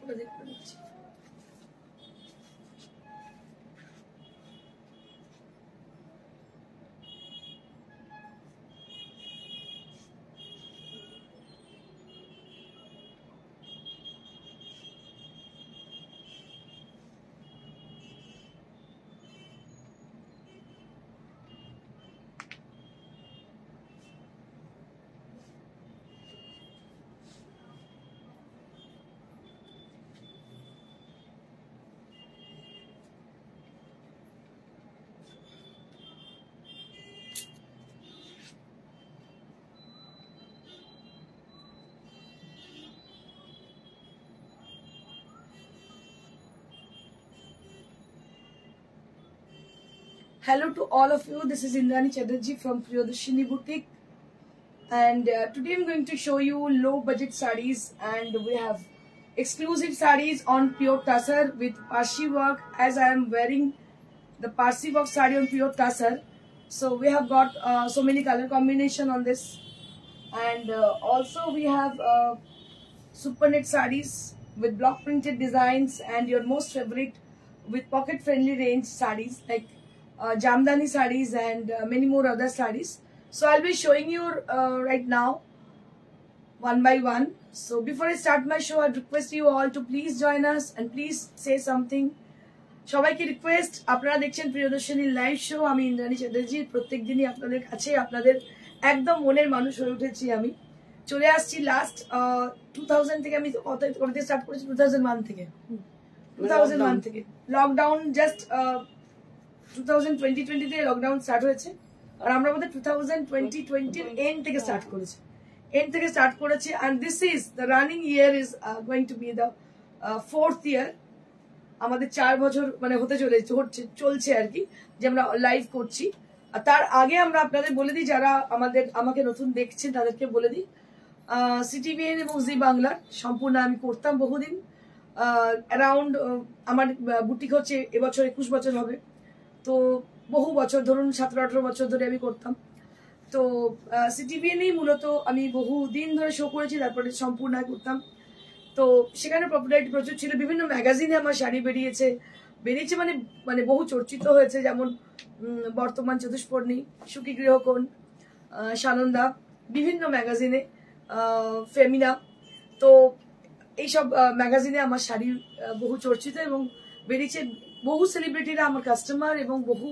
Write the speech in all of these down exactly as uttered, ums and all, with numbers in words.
আপনাদের করে দিচ্ছি। Hello to all of you. This is Indrani Chatterjee from Priyadarshini Boutique, and uh, today I'm going to show you low budget sarees, and we have exclusive sarees on pure tussar with Parsi work. As I am wearing the Parsi work saree on pure tussar, so we have got uh, so many color combination on this, and uh, also we have uh, super knit sarees with block printed designs, and your most favorite with pocket friendly range sarees like Uh, Jamdani sarees and uh, many more other sarees. So I'll be showing you uh, right now one by one. So before I start my show, I'd request you all to please join us and please say something. সবাইকে request, আপনারা দেখছেন প্রিয়দর্শনীর live show. আমি ইন্দ্রাণী চ্যাটার্জি। প্রত্যেক দিনই আপনাদের কাছে আপনাদের একদম মনের মানুষ হয়ে উঠেছি। আমি চলে আসছি লাস্ট টু থাউজেন্ড থেকে। আমি কত কত স্টার্ট করেছি? টু থাউজেন্ড ওয়ান থেকে টু থাউজেন্ড ওয়ান থেকে লকডাউন জাস্ট twenty twenty তে লকডাউন স্টার্ট হয়েছে, আর আমরা আমাদের twenty twenty এর এন্ড থেকে স্টার্ট করেছি এন্ড থেকে স্টার্ট করেছি and this is the running year is uh, going to be the uh, fourth year. আমাদের চার বছর মানে হতে চলেছে হচ্ছে চলছে আর কি, যে আমরা লাইভ করছি। আর তার আগে আমরা আপনাদের বলে দিই, যারা আমাদের আমাকে নতুন দেখছেন তাদেরকে বলে দিই, সিটিভিএন এবং জি বাংলার সম্পূর্ণ আমি করতাম বহুদিন। অ্যারাউন্ড আমার বুটিক হচ্ছে এবছর একুশ বছর হবে, তো বহু বছর ধরুন সতেরো আঠারো বছর ধরে আমি করতাম। তো সিটিভিএনেই মূলত আমি বহু দিন ধরে শো করেছি, তারপরে সম্পূর্ণ করতাম। তো সেখানে পপুলারিটি প্রচুর ছিল, বিভিন্ন ম্যাগাজিনে আমার শাড়ি বেরিয়েছে বেরিয়েছে মানে মানে বহু চর্চিত হয়েছে, যেমন বর্তমান, চতুষ্পর্ণী, সুখী গৃহকোণ, সানন্দা, বিভিন্ন ম্যাগাজিনে, ফেমিনা। তো এইসব ম্যাগাজিনে আমার শাড়ি বহু চর্চিত এবং বেরিয়েছে। বহু সেলিব্রিটিরা আমার কাস্টমার এবং বহু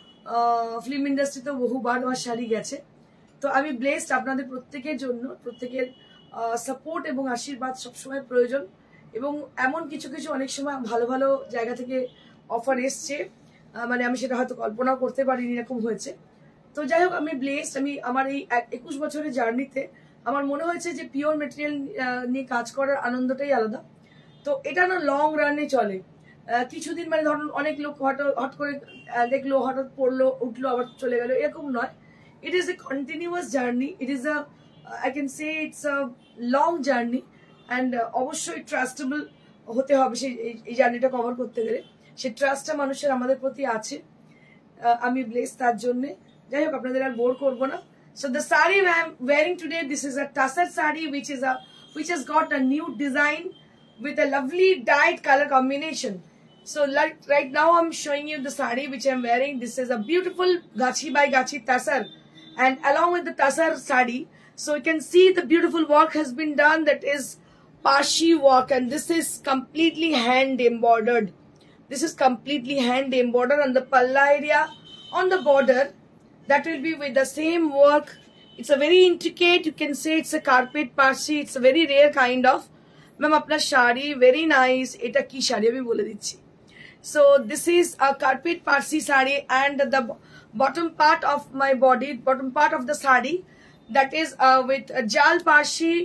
ফিল্ম ইন্ডাস্ট্রিতেও বহুবার আমার শাড়ি গেছে। তো আমি ব্লেসড, আপনাদের প্রত্যেকের জন্য প্রত্যেকের সাপোর্ট এবং আশীর্বাদ সবসময় প্রয়োজন, এবং এমন কিছু কিছু অনেক সময় ভালো ভালো জায়গা থেকে অফার এসছে, মানে আমি সেটা হয়তো কল্পনাও করতে পারিনি এরকম হয়েছে। তো যাই হোক, আমি ব্লেসড। আমি আমার এই একুশ বছরের জার্নিতে আমার মনে হয়েছে যে পিওর মেটেরিয়াল নিয়ে কাজ করার আনন্দটাই আলাদা। তো এটা না লং রানে চলে, কিছুদিন মানে ধরুন অনেক লোক হঠাৎ হট করে দেখলো, হঠাৎ পড়লো, উঠলো, আবার চলে গেল, এরকম নয়। It is a continuous journey, it is a I can say it's a long journey, and অবশ্যই ট্রাস্টেবল হতে হবে সেই এই জার্নিটা কভার করতে গেলে। সেই ট্রাস্টটা মানুষের আমাদের প্রতি আছে, আমি ব্লেস তার জন্যে। যাই হোক, আপনাদের আর বোর করবো না। So the sari I am wearing today, this is a tussar sari which is a which has got a new design with a lovely dyed color combination. So like right now I'm showing you the sari which I'm wearing. This is a beautiful Gachi by Gachi Tassar, and along with the Tassar sari, so you can see the beautiful work has been done, that is Parsi work, and this is completely hand embroidered. This is completely hand embroidered on the palla area, on the border, that will be with the same work. It's a very intricate, you can say it's a carpet Parsi, it's a very rare kind of. Ma'am, apna shari very nice. Eta ki shari abhi bole dichi. So this is a carpet Parsi sari, and the bottom part of my body, bottom part of the sari, that is uh, with a jal Parsi,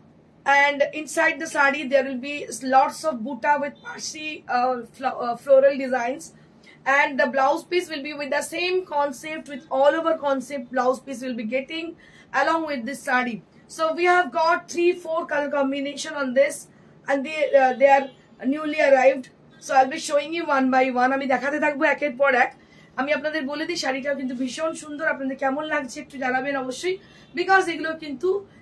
and inside the sari there will be lots of buta with Parsi uh, fl uh, floral designs, and the blouse piece will be with the same concept, with all over concept blouse piece will be getting along with this sari. So we have got three four color combination on this, and they uh, they are newly arrived. So I'll be showing you one by one. আমি দেখাতে থাকবো একের পর এক। আমি আপনাদের বলে দিই, শাড়িটাও কিন্তু ভীষণ সুন্দর। আপনাদের কেমন লাগছে একটু জানাবেন অবশ্যই, বিকজ এগুলো কিন্তু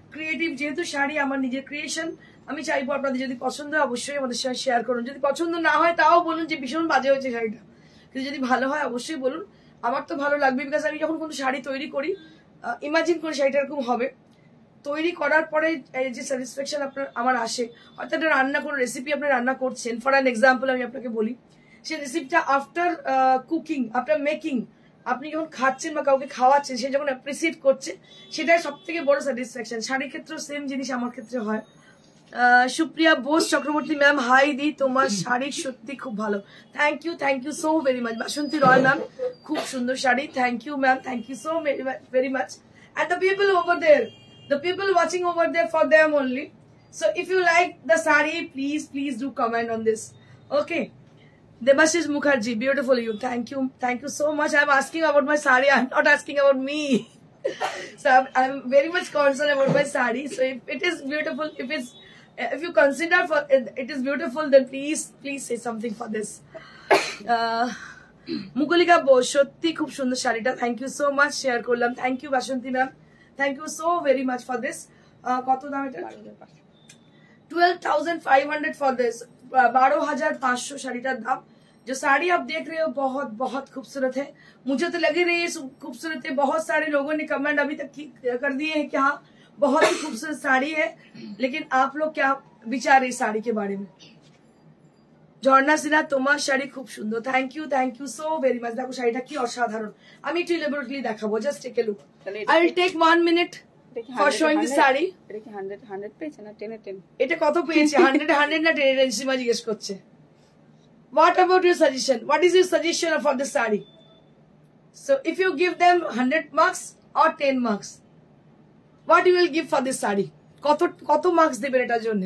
ক্রিয়েটিভ, যেহেতু শাড়ি আমার নিজের ক্রিয়েশন, আমি চাইবো আপনাদের যদি পছন্দ হয় অবশ্যই আমাদের সাথে শেয়ার করুন। যদি পছন্দ না হয় তাও বলুন যে ভীষণ বাজে হয়েছে শাড়িটা, কিন্তু যদি ভালো হয় অবশ্যই বলুন। আমার তো ভালো লাগবে, বিকজ আমি যখন কোনো শাড়ি তৈরি করি ইমাজিন করে শাড়িটা এরকম হবে, তৈরি করার পরে যে স্যাটিসফ্যাকশন আপনার আমার আসে, হয়তো একটা রান্না কোনো রেসিপি আপনি রান্না করছেন, ফর অ্যান এক্সাম্পল আমি আপনাকে বলি, সেই রেসিপিটা আফটার কুকিং, আফটার মেকিং, আপনি যখন খাচ্ছেন বা কাউকে খাওয়াচ্ছেন, সে যখন অ্যাপ্রিসিয়েট করছে, সেটাই সব থেকে বড় স্যাটিসফ্যাকশন। শাড়ির ক্ষেত্রেও সেম জিনিস আমার ক্ষেত্রে হয়। সুপ্রিয়া বোস চক্রবর্তী ম্যাম, হাই দি, তোমার শাড়ি সত্যি খুব ভালো। Thank you, thank you so very much. Basanti Roy ma'am, খুব সুন্দর sari, thank you ma'am, thank you so very much. And the people over there, the people watching over there, for them only. So if you like the sari, please please do comment on this. Okay, Debashish Mukherjee, beautiful you, thank you, thank you so much. I'm asking about my sari, I'm not asking about me. So I'm, I'm very much concerned about my sari. So if it is beautiful, if it's if you consider for it, it is beautiful, then please please say something for this. uh, Mukulika Bosh, সত্যি খুব সুন্দর শাড়িটা, thank you so much, share করলাম, thank you Basanti ma'am, thank you so very much for this. কত দাম এটা? Twelve thousand five hundred for this, बारह हजार पाँच सौ শাড়িটার দাম। जो साड़ी आप देख रहे हो बहुत बहुत खूबसूरत है, मुझे तो लगी रही है खूबसूरत है। बहुत सारे लोगों ने कमेंट अभी तक कर दिए हैं कि हाँ बहुत ही खूबसूरत साड़ी है, लेकिन आप लोग क्या विचार है इस साड़ी के बारे में? ঝর্ণা সিনহা, তোমার শাড়ি খুব সুন্দর, thank you, thank you so very much. দেখো শাড়িটা কি অসাধারণ, আমি একটু ইলাবোরেটলি দেখাবো, just take a look. I will take one minute for showing this sari. এটা কি হান্ড্রেড হান্ড্রেড পেয়েছে না টেন এ টেন? এটা কত পেয়েছে, হান্ড্রেড হান্ড্রেড না টেন এ টেন? সীমা জিজ্ঞেস করছে। What about your suggestion? What is your suggestion for this saree? So if you give them one hundred marks or ten marks, what you will give for this saree? কত কত marks দেবেন এটার জন্য?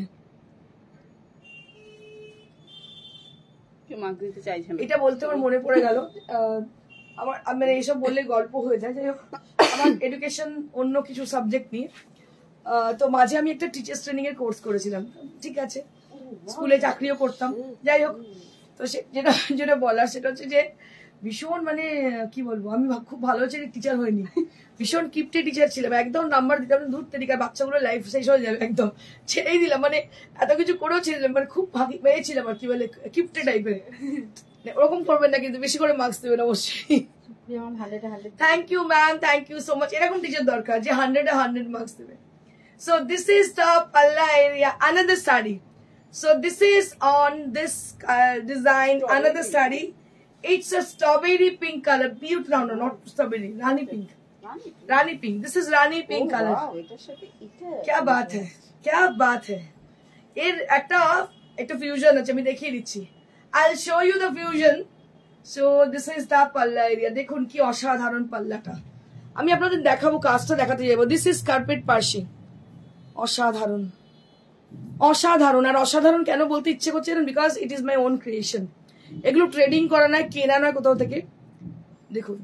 এটা বলতে আমার মনে পড়ে গেল, আমার মানে এইসব বললে গল্প হয়ে যায়। যাই হোক, আমার এডুকেশন অন্য কিছু সাবজেক্ট নিয়ে, তো মাঝে আমি একটা টিচার্স ট্রেনিং এর কোর্স করেছিলাম, ঠিক আছে, স্কুলে চাকরিও করতাম। যাই হোক, তো সে যেটা যেটা বলার সেটা হচ্ছে যে ভীষণ মানে কি বলবো, আমি খুব ভালো হচ্ছে টিচার হয়নি, ভীষণ কিপ্টে টিচার ছিলাম, একদম নাম্বার দিতাম দূর থেকে, বাচ্চাগুলো লাইফ শেষ হয়ে যাবে, একদম ছেড়েই দিলাম, মানে এত কিছু করেও ছেড়ে দিলাম, মানে খুব ভাগি পেয়েছিলাম আর কি বলে কিপ্টে টাইপের। ওরকম করবেন না কিন্তু, বেশি করে মার্কস দেবেন অবশ্যই। Thank you ma'am, thank you so much. এরকম টিচার দরকার যে হান্ড্রেড হান্ড্রেড মার্কস দেবে। সো দিস ইজ দ্য পাল্লা area, another saree. So this is on this uh, design, strawberry another saree. It's a strawberry pink color, beautiful. No, no, not strawberry, Rani pink. Rani pink. Rani pink. This is Rani pink oh, color. Wow, এটা সাথে এটা क्या बात है, क्या बात है। এর একটা একটা ফিউশন আছে, আমি দেখিয়ে দিচ্ছি। I'll show you the fusion. So this is the palla area. দেখুন কি অসাধারণ পাল্লাটা, আমি আপনাদের দেখাবো, কাজটা দেখাতে যাবো। This is carpet parshi, অসাধারণ অসাধারণ। আর অসাধারণ কেন বলতে ইচ্ছে করছে, because it is my own creation, এগুলো ট্রেডিং করা নয়, কেনা নয় কোথাও থেকে। দেখুন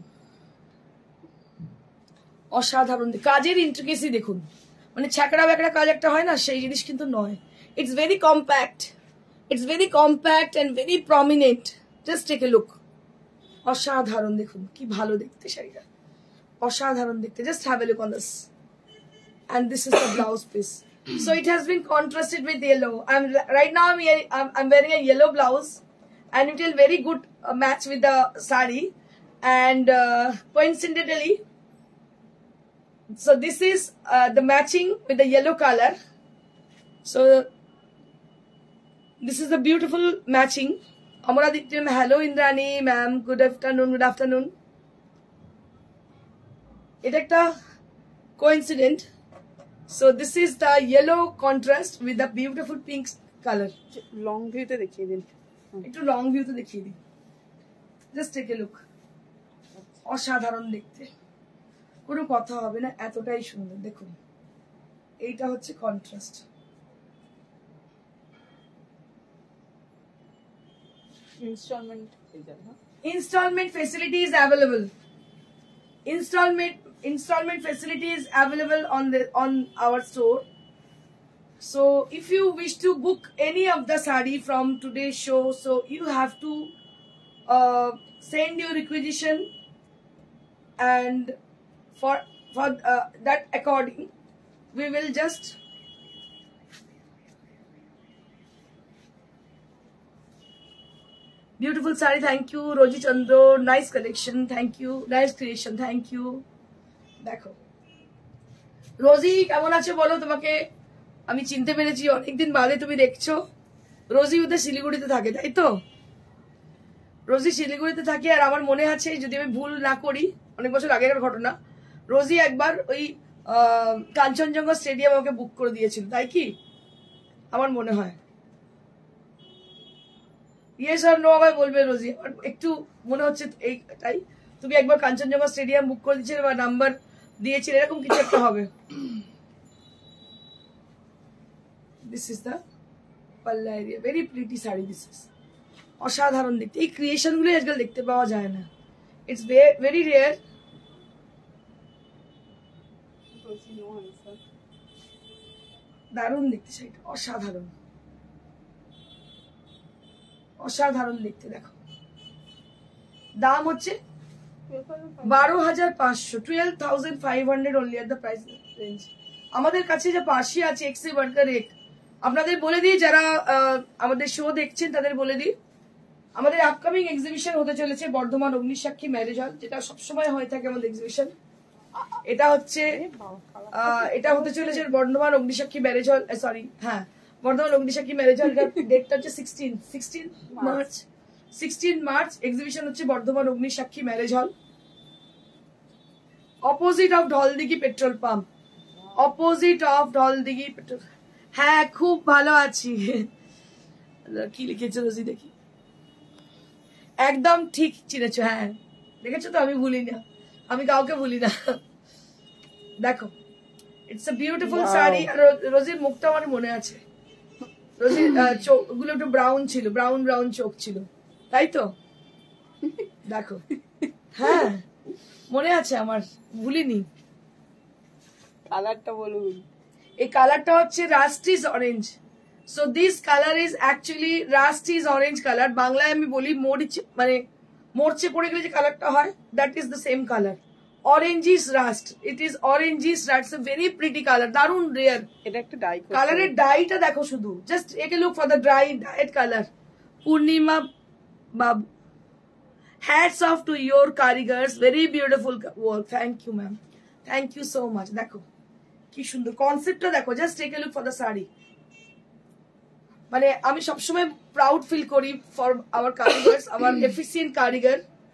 অসাধারণ কাজের ইন্ট্রিকেসি দেখুন, মানে ছ্যাকড়া ব্যাকড়া কাজ একটা হয় না, সেই জিনিস কিন্তু নয়। It's very compact, it's very compact and very prominent, just take a look. অসাধারণ, দেখুন কি ভালো দেখতে শাড়িটা, অসাধারণ দেখতে। Just have a look on this, and this is the blouse piece. So it has been contrasted with yellow. I'm right now I'm, I'm, I'm wearing a yellow blouse, and it will very good uh, match with the saree. And uh, coincidentally, so this is uh, the matching with the yellow color. So this is the beautiful matching. Amara Diktim, hello Indrani ma'am, good afternoon, good afternoon. It ekta coincident. So this is the yellow contrast with the beautiful pink color. Long view te dekhiye din, একটু long view তে দেখিয়ে দিই, just take a look. অসাধারণ দেখতে, কোনো কথা হবে না, এতটাই সুন্দর। দেখুন এইটা হচ্ছে contrast. Installment installment facility is available. Installment installment facility is available on the on our store. So if you wish to book any of the sari from today's show, so you have to uh, send your requisition, and for for uh, that according we will just beautiful sari. Thank you Roji Chandro, nice collection, thank you, nice creation, thank you. দেখো রোজি কেমন আছে বলো, তোমাকে আমি চিনতে পেরেছি অনেকদিন বাদে তুমি দেখছো। রোজি ওদের শিলিগুড়িতে থাকে তাই তো? রোজি শিলিগুড়িতে থাকে। আর আমার মনে আছে যদি আমি ভুল না করি, অনেক বছর আগেকার ঘটনা, রোজি একবার ওই কাঞ্চনজঙ্ঘা স্টেডিয়াম আমাকে বুক করে দিয়েছিল, তাই কি? আমার মনে হয়। ইয়ে স্যার নো আমায় বলবে রোজি, আমার একটু মনে হচ্ছে এই তাই। তুমি একবার কাঞ্চনজঙ্ঘা স্টেডিয়াম বুক করে দিয়েছিলে বা নাম্বার দিয়েছিলে, এরকম কিছু একটা হবে। দিস ইজ দ্য পাল্লা area, very pretty sari. This is অসাধারণ দেখতে। এই ক্রিয়েশন গুলো আজকাল দেখতে পাওয়া যায় না, ইটস ভেরি রেয়ার। দারুণ দেখতে শাড়িটা, অসাধারণ অসাধারণ দেখতে। দেখো দাম হচ্ছে বারো হাজার পাঁচশো, twelve thousand five hundred only at the price range. আমাদের কাছে যে পার্সি আছে এক্সে বার্কার এক, আপনাদের বলে দিই যারা আমাদের শো দেখছেন তাদের বলে দিই, আমাদের আপকামিং এক্সিবিশন হতে চলেছে বর্ধমান অগ্নিসাক্ষী ম্যারেজ হল, যেটা সবসময় হয়ে থাকে আমাদের এক্সিবিশন। এটা হচ্ছে এটা হতে চলেছে Bardhaman Agnisakshi marriage hall, sorry হ্যাঁ বর্ধমান অগ্নিসাক্ষী ম্যারেজ হল। ডেটটা হচ্ছে sixteen sixteen March sixteen March exhibition হচ্ছে Bardhaman Agnisakshi marriage hall, opposite of Dhaldighi petrol pump, opposite of Dhaldighi petrol. হ্যাঁ খুব ভালো আছি। কি লিখেছো রোজি দেখি, একদম ঠিক চিনেছো। হ্যাঁ দেখেছো তো, আমি ভুলি না, আমি কাউকে ভুলি না। দেখো ইটস আ বিউটিফুল শাড়ি। আর রোজির মুখটা আমার মনে আছে, রোজির চোখ গুলো একটু ব্রাউন ছিল, ব্রাউন ব্রাউন চোখ ছিল, তাই তো? দেখো হ্যাঁ মনে আছে আমার, ভুলিনি। কালারটা বলুন। এই কালারটা হচ্ছে rustish orange. So this colour is actually rustish orange colour. বাংলায় আমি বলি মরিচ, মানে মরচে পড়ে গেলে যে কালারটা হয়, that is the same colour. Orangish rust, it is orangish rust, very pretty colour, দারুন রেয়ার। এটা একটা ডাই কালারের ডাইটা দেখো শুধু, just take a look for the dry dyed colour. Purnima বাবু, hats off to your karigars, very beautiful work, thank you ma'am, thank you so much. দেখো কি সুন্দর কনসেপ্টটা দেখো, just take a look for the sari. মানে আমি সবসময় প্রাউড ফিল করি ফর আওয়ার কারিগর্স, আমার এফিসিয়েন্ট কারিগর।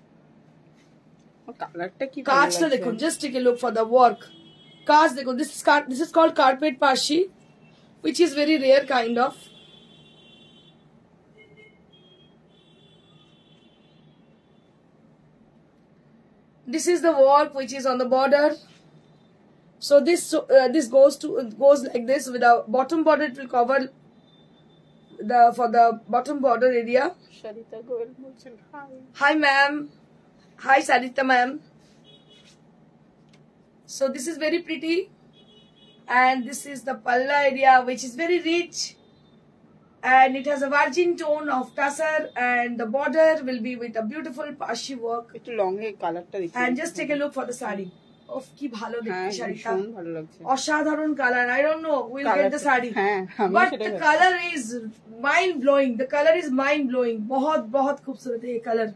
কালারটা কি কাজটা দেখুন, just take a look for the work. কাজ দেখো, this is this is called carpet Parsi, which is very rare kind of. This is the work which is on the border. So this uh, this goes to goes like this. With the bottom border, it will cover the for the bottom border area. Sarita Goel bolchen hi. Hi ma'am. Hi Sarita ma'am. So this is very pretty, and this is the palla area which is very rich, and it has a virgin tone of tassar, and the border will be with a beautiful pashi work. একটু long এর কালারটা দেখি। And just take a look for the saree. Of কি ভালো দেখতে শাড়িটা, ভীষণ ভালো লাগছে, অসাধারণ colour. I don't know we'll get the saree, হ্যাঁ but the color is mind blowing. The color is mind blowing. बहुत बहुत खूबसूरत है ये color.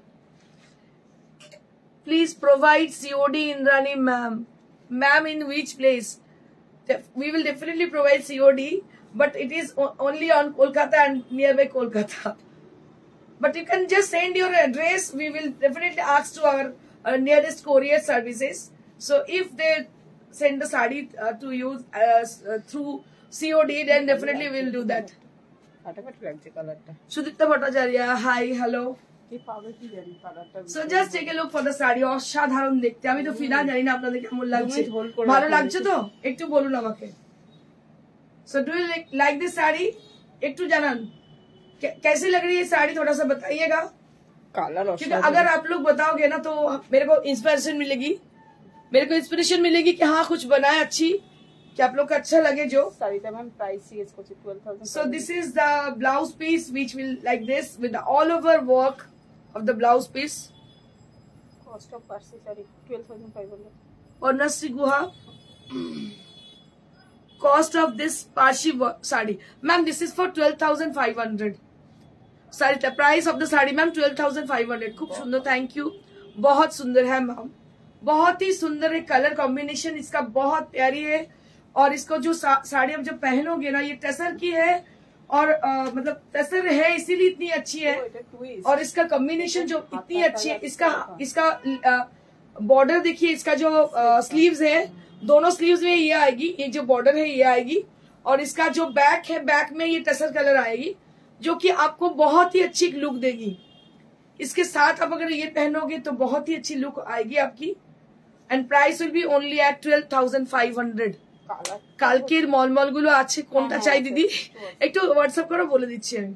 Please provide C O D Indrani ma'am. Ma'am in which place? We will definitely provide C O D, but it is only on Kolkata and nearby Kolkata. But you can just send your address. We will definitely ask to our uh, nearest courier services. So if they send the sari uh, to you uh, uh, through C O D, then definitely we will do that. ফাটাফাটি লাগছে কালারটা। Sudipta Bhattacharya, hi, hello. কি পাবে কি জানি কালারটা। So just take a look for the sari. অসাধারণ দেখতে। আমি তো ফিদা, জানি না আপনাদের কেমন লাগছে। ভালো লাগছে তো? একটু বলুন আমাকে। So do you like, like this sari? একটু জানান कैसी लग रही है साड़ी, थोड़ा सा बताइएगा। कलर क्योंकि अगर आप लोग बताओगे ना तो मेरे को इंस्पिरेशन मिलेगी, मेरे को इंस्पिरेशन मिलेगी कि हाँ कुछ बनाए अच्छी, कि आप लोग को अच्छा लगे जो। साड़ीটা मैम प्राइस है इसको twelve thousand। So this is the blouse piece which will like this with the all over work of the blouse piece. Cost of parsi saree twelve thousand five hundred। और नस्री गुहा cost of this Parsi sari? Ma'am, this is for twelve thousand five hundred. Sorry, the price of the sari, ma'am, twelve thousand five hundred. खूब सुंदर, thank you. बहुत सुंदर है ma'am, बहुत ही सुंदर है. Colour combination इसका बहुत प्यारी है. और इसको जो सा, साड़ी आप जब पहनोगे ना, ये टसर की है और आ, मतलब टसर है इसीलिए इतनी अच्छी है. और इसका कॉम्बिनेशन जो इतनी अच्छी है, इसका इसका बॉर्डर देखिए, इसका जो स्लीव्स है, दोनों स्लीव्स में ये आएगी, ये जो बॉर्डर है ये आएगी. और इसका जो बैक है, बैक में ये टसर कलर आएगी, जो कि आपको बहुत ही अच्छी लुक देगी. इसके साथ आप अगर ये पहनोगे तो बहुत ही अच्छी लुक आएगी आपकी. And price will be only at twelve thousand five hundred. কালকের মলমল গুলো আছে, কোনটা চাই দিদি একটু হোয়াটসঅ্যাপ করে বলে দিচ্ছি আমি.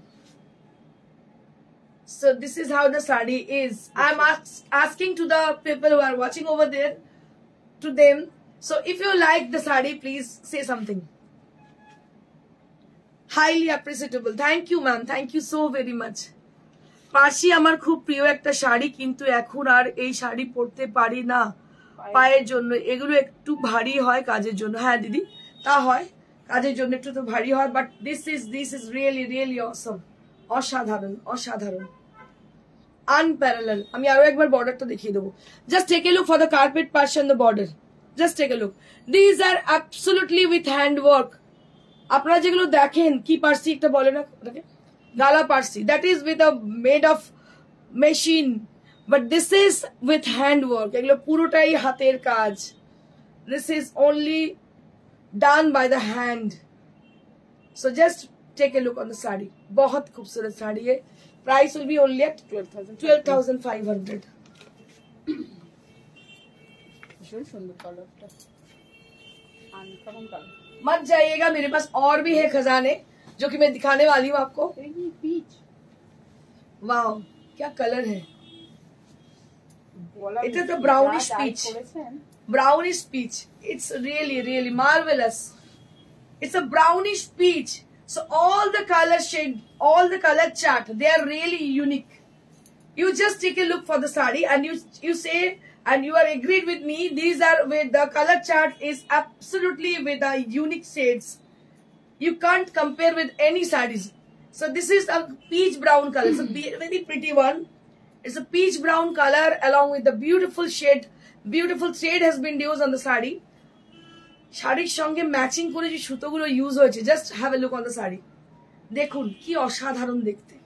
So this is how the sari is. I'm ask, asking to the people who are watching over there, to them. So if you like the sari, please say something. Highly appreciable. Thank you ma'am, thank you so very much. Parsi আমার খুব প্রিয় একটা শাড়ি, কিন্তু এখন আর এই শাড়ি পরতে পারি না পায়ের জন্য. এগুলো একটু ভারী হয় কাজের জন্য. হ্যাঁ দিদি, তা হয়, কাজের জন্য একটু তো ভারী হয়. But this is this is really really অসম. অসাধারণ অসাধারণ, আনপ্যারালাল. আমি আরো একবার বর্ডারটা দেখিয়ে দেবো. Just take a look for the carpet Parsi on the border. Just take a look. This are absolutely with hand work. আপনারা যেগুলো দেখেন, কি পার্সি একটা বলে না ওটাকে, গালা Parsi, that is with a made of machine. But this is with hand work. এগুলো পুরোটাই হাতের কাজ. This is only done by the hand. So just take a look on the sari. बहुत खूबसूरत साड़ी है. Price will be only at twelve thousand five hundred. सुंदर कलरটা, uncommon colour. मत जाइएगा, मेरे पास और भी है खजाने जो कि मैं दिखाने वाली हूँ आपको. पीच, वाओ क्या कलर है. It is a brownish peach. Brownish peach. It's really, really marvelous. It's a brownish peach. So all the color shade, all the color chart, they are really unique. You just take a look for the sari and you you say, and you are agreed with me, these are with the color chart is absolutely with the unique shades. You can't compare with any sarees. So this is a peach brown color. It's a very pretty one. It's a peach brown color along with the beautiful shade. Beautiful shade has been used on the sari. শাড়ির সঙ্গে matching করে যে সুতোগুলো use হয়েছে, just have a look on the sari. দেখুন কি অসাধারণ দেখতে,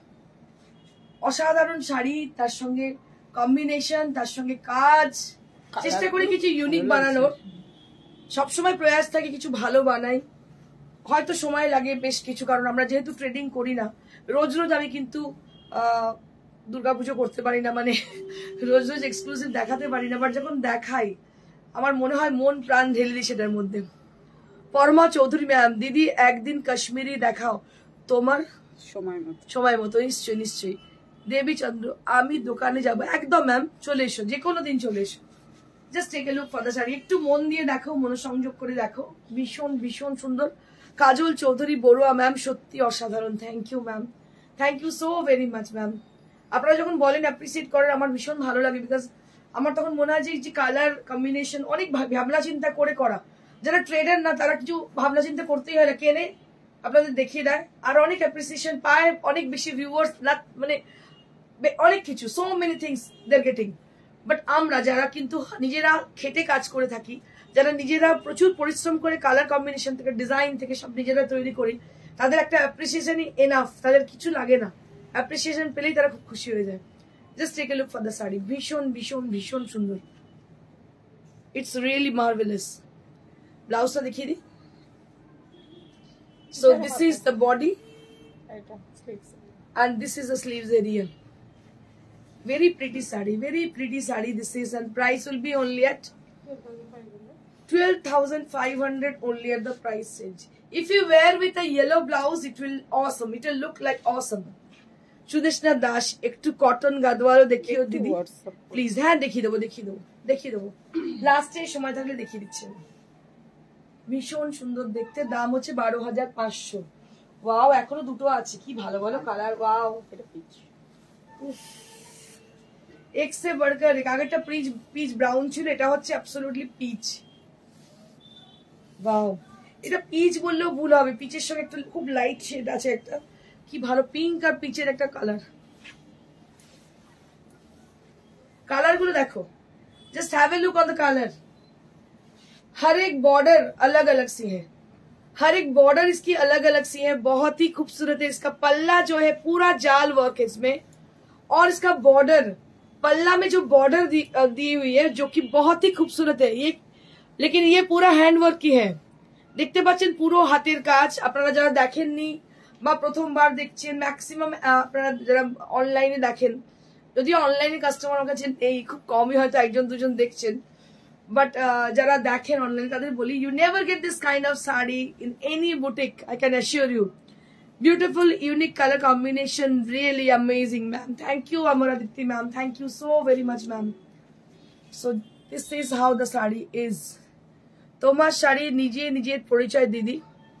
অসাধারণ শাড়ি, তার সঙ্গে কম্বিনেশন, তার সঙ্গে কাজ. চেষ্টা করি কিছু ইউনিক বানানোর, সবসময় প্রয়াস থাকে কিছু ভালো বানাই. হয়তো সময় লাগে বেশ কিছু, কারণ আমরা যেহেতু ট্রেডিং করি না, রোজ রোজ আমি কিন্তু আহ দুর্গাপুজো করতে পারি না, মানে রোজ রোজ এক্সক্লুসিভ দেখাতে পারি না. বাট যখন দেখাই আমার মনে হয় মন প্রাণ ঢেলে দিই সেটার মধ্যে. পরমা চৌধুরী ম্যাম, দিদি একদিন কাশ্মীরি দেখাও তোমার সময় মতো. সময় মতো নিশ্চয়ই নিশ্চয়ই. দেবী চন্দ্র, আমি দোকানে যাব. একদম ম্যাম, চলে এসো, যে কোনো দিন চলে এসো. Just take a look for the sari. একটু মন দিয়ে দেখো, মনোসংযোগ করে দেখো. ভীষণ ভীষণ সুন্দর. কাজল চৌধুরী বড়ুয়া ম্যাম, সত্যি অসাধারণ. Thank you ma'am, thank you so very much ma'am. আপনারা যখন বলেন অ্যাপ্রিসিয়েট করেন, আমার ভীষণ ভালো লাগে. বিকজ আমার তখন মনে হয় যে কালার কম্বিনেশন অনেক ভাবনা চিন্তা করে করা. যারা ট্রেডার না, তারা কিছু ভাবনা চিন্তা করতেই হয় না, কেনে আপনাদের দেখিয়ে দেয়, আর অনেক অ্যাপ্রিসিয়েশন পায়, অনেক বেশি ভিউয়ার্স, মানে অনেক কিছু, so many things they are getting. But আমরা যারা কিন্তু নিজেরা খেটে কাজ করে থাকি, যারা নিজেরা প্রচুর পরিশ্রম করে কালার কম্বিনেশন থেকে ডিজাইন থেকে সব নিজেরা তৈরি করি, তাদের একটা অ্যাপ্রিসিয়েশনই এনাফ, তাদের কিছু লাগে না. অ্যাপ্রিসিয়েশন পেলেই তারা খুব খুশি হয়ে যায়. Just take a look for the sari. ভীষণ ভীষণ ভীষণ সুন্দর. It's really marvelous. ব্লাউজটা দেখিয়ে দিই. So this is the body and this is the sleeves area. Very pretty sari, very pretty sari this is, and price will be only at twelve thousand five hundred only at the price range. If you wear with a yellow blouse, it will awesome. It will look like awesome. Sudeshna Das, একটু cotton গাদওয়ালও দেখিও দিদি please. হ্যাঁ দেখিয়ে দেবো, দেখিয়ে দেবো, দেখিয়ে দেবো. লাস্টে সময় থাকলে দেখিয়ে দিচ্ছি. ভীষণ সুন্দর দেখতে. দাম হচ্ছে বারো হাজার পাঁচশো. ওয়াও, এখনো দুটো আছে, কি ভালো ভালো কালার. ওয়াও, এটা পিচ, এক সে বার্গার. আগেরটা পিচ পিচ ব্রাউন ছিল, এটা হচ্ছে অ্যাবসলিউটলি পিচ. ওয়াও, এটা পিচ বললেও ভুল হবে, পিচের সঙ্গে একটা খুব লাইট শেড আছে, একটা কি ভালো পিঙ্ক আর পিচের একটা কালার। কালার গুলো দেখো, just have a look on the colour. हर एक बॉर्डर अलग अलग सी है, हर एक बॉर्डर इसकी अलग अलग सी है, बहुत ही खूबसूरत है। इसका पल्ला जो है पूरा जाल वर्क है इसमें, और इसका बॉर्डर, पल्ला में जो बॉर्डर दी, दी हुई है जो कि बहुत ही खूबसूरत है ये, लेकिन ये पूरा हैंड वर्क की है। দেখতে পাচ্ছেন পুরো হাতের কাজ। আপনারা যারা দেখেননি বা প্রথমবার দেখছেন, ম্যাক্সিমাম আপনারা যারা অনলাইনে দেখেন, যদিও অনলাইনে কাস্টমার আমার কাছে এই খুব কমই হয়তো একজন দুজন দেখছেন, বাট যারা দেখেন অনলাইনে তাদের বলি, you never get this kind of sari in any boutique, I can assure you. Beautiful, unique color combination, really amazing, ma'am. Thank you, Amaraditi, ma'am. Thank you so very much, ma'am. So this is how the sari is. তোমার শাড়ি নিজে নিজের পরিচয় দিদি।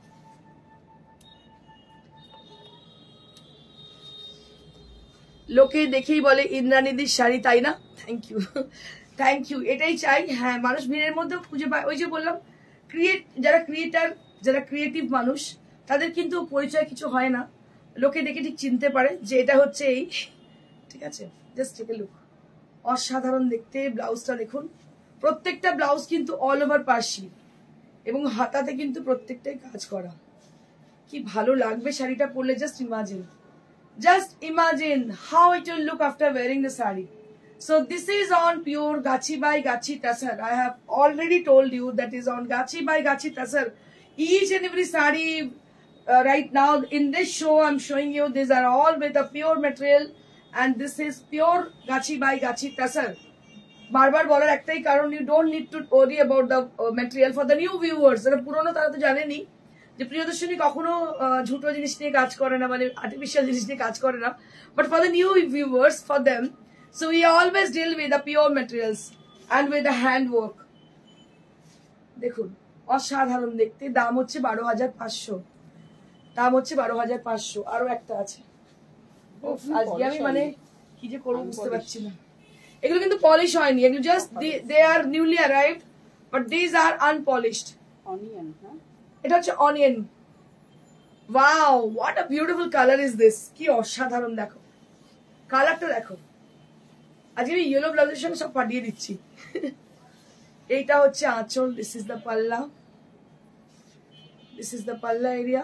লোকে দেখেই বলে ইন্দ্রাণীদির শাড়ি, তাই না? Thank you, thank you. এটাই চাই। হ্যাঁ, মানুষ ভিড়ের মধ্যে খুঁজে পায়, ওই যে বললাম ক্রিয়েট, যারা ক্রিয়েটার, যারা ক্রিয়েটিভ মানুষ, তাদের কিন্তু পরিচয় কিছু হয় না, লোকে দেখে ঠিক চিনতে পারে যে এটা হচ্ছে এই। ঠিক আছে, জাস্ট টেক এ লুক। অসাধারণ দেখতে। ব্লাউজটা দেখুন, প্রত্যেকটা ব্লাউজ কিন্তু অল ওভার পার্সি এবং হাতাতে কিন্তু প্রত্যেকটাই কাজ করা। কি ভালো লাগবে শাড়িটা পরলে, just imagine, just imagine how it will look after wearing the sari. So this is on pure Gachi by Gachi Tassar. I have already told you that is on Gachi by Gachi Tassar. Each and every sari uh, right now in this show I'm showing you, these are all with a pure material, and this is pure Gachi by Gachi Tassar. বারবার বলার একটাই কারণ, you don't need to worry about the material for the new viewers. যারা পুরোনো তারা তো জানেনি যে প্রিয়দর্শনী কখনো ঝুটো জিনিস নিয়ে কাজ করে না, মানে আর্টিফিশিয়াল জিনিস নিয়ে কাজ করে না, but for the new viewers, for them, so we always deal with the pure materials and with the hand work. দেখুন অসাধারণ দেখতে। দাম হচ্ছে বারো হাজার পাঁচশো, দাম হচ্ছে বারো হাজার পাঁচশো। আরো একটা আছে, আজকে আমি মানে কি যে করবো বুঝতে পারছি না। এগুলো কিন্তু পলিশ হয়নি, এগুলো just they are newly arrived, but this are unpolished. Onion, হ্যাঁ, এটা হচ্ছে onion. Wow, what a beautiful colour is this. কি অসাধারণ, দেখো কালারটা দেখো। আজকে আমি ইয়েলো ব্লাউজের সঙ্গে সব পাঠিয়ে দিচ্ছি। এইটা হচ্ছে আঁচল, this is the palla, this is the পাল্লা area,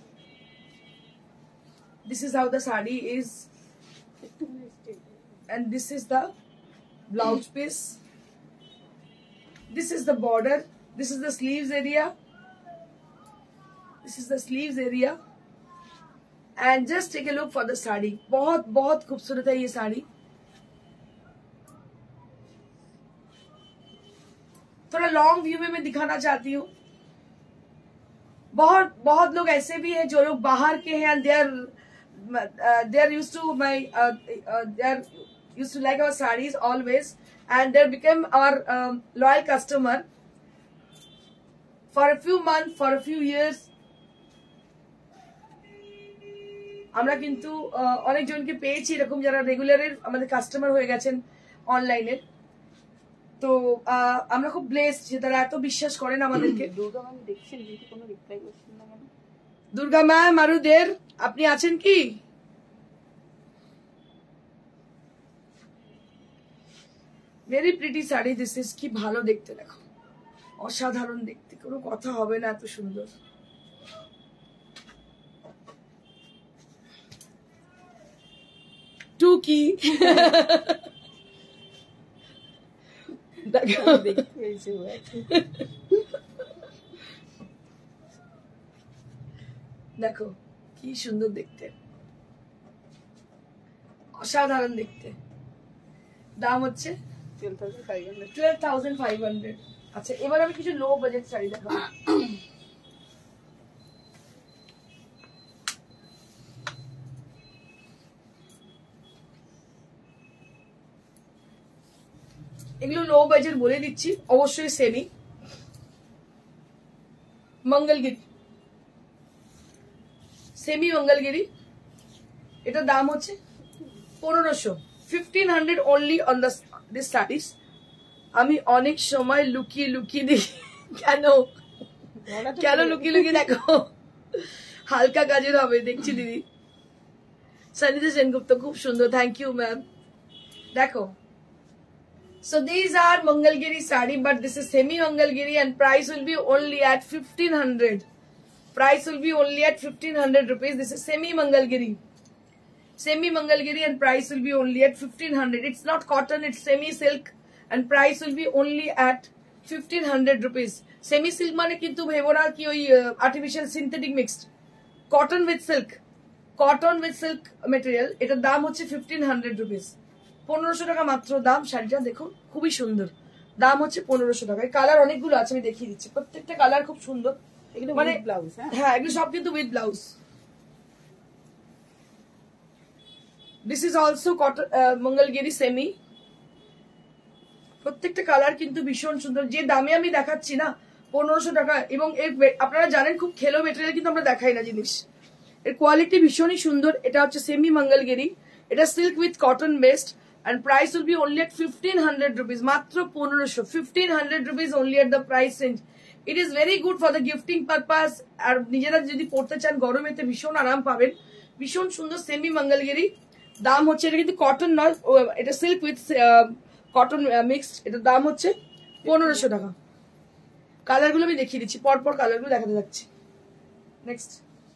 this is how the sari is, and this is the blouse piece, this is the border, this is the sleeves area, this is the sleeves area, and just take a look for the sari. बहुत बहुत खूबसूरत है ये साड़ी। थोड़ा long view में मैं दिखाना चाहती हूँ। बहुत बहुत लोग ऐसे भी हैं जो लोग बाहर के हैं, and they are uh, they are used to my uh, uh, they are used to like our sarees always, and they became our um, loyal customer for a few months, for a few years. আমরা কিন্তু অনেকজনকে পেয়েছি এরকম যারা রেগুলারের আমাদের customer হয়ে গেছেন অনলাইনে। তো আমরা খুব ব্লেসড যে তারা এত বিশ্বাস করেন আমাদেরকে। দুর্গা ম্যাম দেখছেন, কিন্তু কোনো রিপ্লাই করছেন না কেন? দুর্গা ম্যাম মারুদের, আপনি আছেন কি? Very pretty sari this is. কি ভালো দেখতে, দেখো অসাধারণ দেখতে, কোনো কথা হবে না, এত সুন্দর। টুকি দেখো, দেখো কি সুন্দর দেখতে, অসাধারণ দেখতে। দাম হচ্ছে টুয়েলভ থাউজেন্ড ফাইভ হান্ড্রেড। আচ্ছা, এবার আমি কিছু লো বাজেট শাড়ি দেখাবো। এগুলো লো বাজেট বলে দিচ্ছি, অবশ্যই সেমি মঙ্গলগিরি, সেমি মঙ্গলগিরি। এটার দাম হচ্ছে পনেরোশো, fifteen hundred only on the this saris. আমি অনেক সময় লুকিয়ে লুকিয়ে দিই, কেন কেন লুকিয়ে লুকিয়ে দেখো, হালকা কাজের হবে দেখছি দিদি। সনিতা সেনগুপ্ত খুব সুন্দর, থ্যাংক ইউ ম্যাম। দেখো, so these are Mangalgiri sari, but this is semi Mangalgiri and price will be only at fifteen hundred. Price will be only at fifteen hundred rupees. This is semi Mangalgiri. Semi Mangalgiri and price will be only at fifteen hundred. It's not cotton, it's semi silk and price will be only at fifteen hundred rupees. Semi silk মানে কিন্তু ভেবো না কি ওই artificial synthetic mixed, cotton with silk, cotton with silk material. এটার দাম হচ্ছে fifteen hundred rupees, পনেরোশো টাকা মাত্র দাম। শাড়িটা দেখুন খুবই সুন্দর, দাম হচ্ছে পনেরোশো টাকা। কালার অনেকগুলো আছে, আমি দেখিয়ে দিচ্ছি, প্রত্যেকটা কালার খুব সুন্দর। এগুলো মানে ব্লাউজ, হ্যাঁ এগুলো সব কিন্তু with blouse. This is also cotton Mangalagiri semi. প্রত্যেকটা কালার কিন্তু ভীষণ সুন্দর। যে দামে আমি দেখাচ্ছি না পনেরোশো টাকা, এবং এর আপনারা জানেন খুব খেলো মেটেরিয়াল কিন্তু আমরা দেখাই না জিনিস, এর কোয়ালিটি ভীষণই সুন্দর। এটা হচ্ছে সেমি মঙ্গলগিরি, এটা silk with cotton best and price will be only at fifteen hundred rupees, মাত্র পনেরোশো, fifteen hundred rupees only at the price range. It is very good for the gifting purpose, আর নিজেরা যদি পড়তে চান গরমেতে ভীষণ আরাম পাবেন। ভীষণ সুন্দর সেমি মঙ্গলগিরি, দাম হচ্ছে, এটা কিন্তু কটন নয়, এটা সিল্ক উইথ কটন মিক্সড, এটার দাম হচ্ছে পনেরোশো টাকা। কালার গুলো আমি দেখিয়ে দিচ্ছি, পরপর কালার গুলো দেখাতে যাচ্ছি। নেক্সট,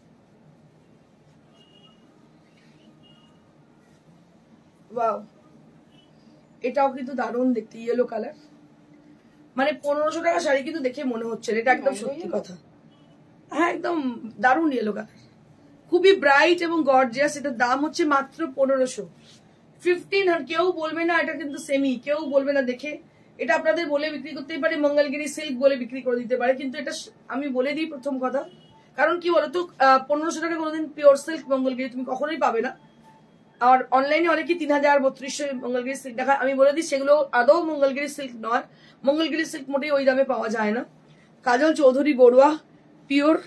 ওয়াও, এটাও কিন্তু দারুণ দেখতে, ইয়েলো কালার। মানে পনেরোশো টাকা শাড়ি কিন্তু দেখে মনে হচ্ছে এটা একদম সত্যি কথা। হ্যাঁ একদম দারুণ ইয়েলো কালার, খুবই ব্রাইট এবং গর্জিয়াস। এটার দাম হচ্ছে মাত্র পনেরোশো, ফিফটিন। আর কেউ বলবে না এটা কিন্তু সেমি, কেউ বলবে না দেখে। এটা আপনাদের বলে বিক্রি করতেই পারে, মঙ্গলগিরি সিল্ক বলে বিক্রি করে দিতে পারে, কিন্তু এটা আমি বলে দিই প্রথম কথা, কারণ কি বলতো পনেরোশো টাকা কোনোদিন পিওর সিল্ক মঙ্গলগিরি তুমি কখনোই পাবে না। আর অনলাইনে অনেকে তিন হাজার বত্রিশশো মঙ্গলগিরি সিল্ক দেখা, আমি বলে দিই সেগুলো আদৌ মঙ্গলগিরি সিল্ক নয়। মঙ্গলগিরি সিল্ক মোটেই ওই দামে পাওয়া যায় না। কাজল চৌধুরী বড়ুয়া পিওর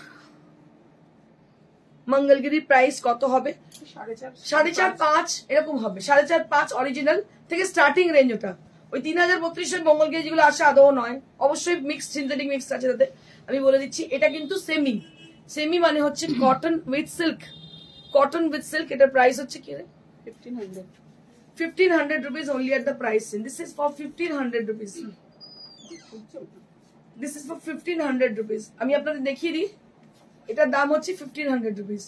মঙ্গলগিরি প্রাইস কত হবে? সাড়ে চার পাঁচ এরকম হবে, সাড়ে চার পাঁচ অরিজিনাল থেকে স্টার্টিং রেঞ্জ। ওটা ওই তিন হাজার বত্রিশের মঙ্গলগিরি যেগুলো আসে আদৌ নয়, অবশ্যই মিক্সড সিনথেটিক মিক্স আছে তাতে। আমি বলে দিচ্ছি এটা কিন্তু সেমি, সেমি মানে হচ্ছে cotton with silk, cotton with silk. এটার প্রাইস হচ্ছে কি fifteen hundred. fifteen hundred rupees only at the price. And this is for fifteen hundred rupees. This is for fifteen hundred rupees. আমি আপনাদের দেখিয়ে দিই, এটার দাম হচ্ছে fifteen hundred rupees.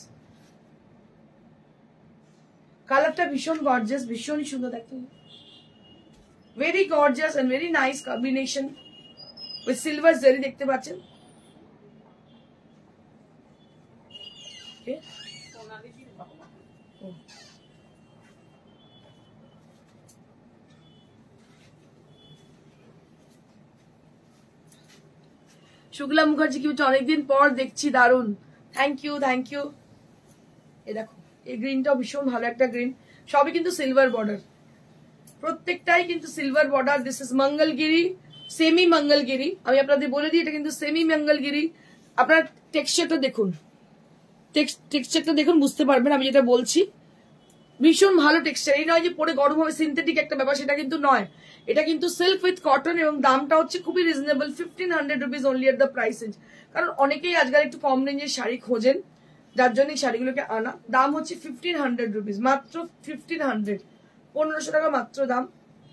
কালারটা ভীষণ গর্জিয়াস, ভীষণই সুন্দর দেখতে, very gorgeous and very nice combination with silver zari দেখতে পাচ্ছেন। শুক্লা মুখার্জি কি হচ্ছে, অনেকদিন পর দেখছি, দারুন, থ্যাংক ইউ থ্যাংক ইউ। এ দেখো এই গ্রিনটাও ভীষণ ভালো একটা গ্রিন, সবই কিন্তু সিলভার বর্ডার, প্রত্যেকটাই কিন্তু silver border. This is Mangalagiri, semi Mangalagiri. আমি আপনাদের বলে দিই এটা কিন্তু সেমি মঙ্গলগিরি। আপনার টেক্সচারটা দেখুন, টেক্সচারটা দেখুন, বুঝতে পারবেন আমি যেটা বলছি। ভীষণ ভালো টেক্সচার, এই নয় যে পরে গরম হবে সিনথেটিক একটা ব্যাপার, সেটা কিন্তু নয়। এটা কিন্তু সিল্ক উইথ কটন এবং দামটা হচ্ছে খুবই reasonable, fifteen hundred rupees only at the price range. কারণ অনেকেই আজকাল একটু কম রেঞ্জের শাড়ি খোঁজেন, যার জন্য এই শাড়িগুলোকে আনা। দাম হচ্ছে ফিফটিন হান্ড্রেড রুপিস, মাত্র ফিফটিন হান্ড্রেড, পনেরোশো টাকা মাত্র দাম।